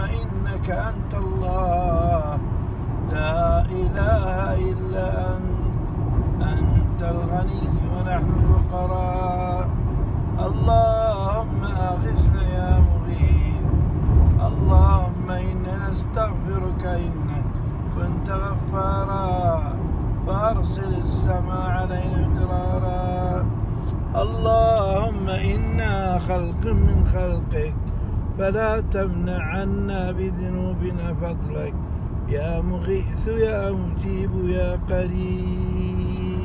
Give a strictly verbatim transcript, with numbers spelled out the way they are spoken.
إنك أنت الله لا إله إلا أنت أنت الغني ونحن الفقراء. اللهم أغثنا يا مغيث. اللهم إنا نستغفرك إنك كنت غفارا فأرسل السماء علينا مدرارا. اللهم إنا خلق من خلقك فلا تمنع عنا بذنوبنا فضلك يا مغيث يا مجيب يا قريب.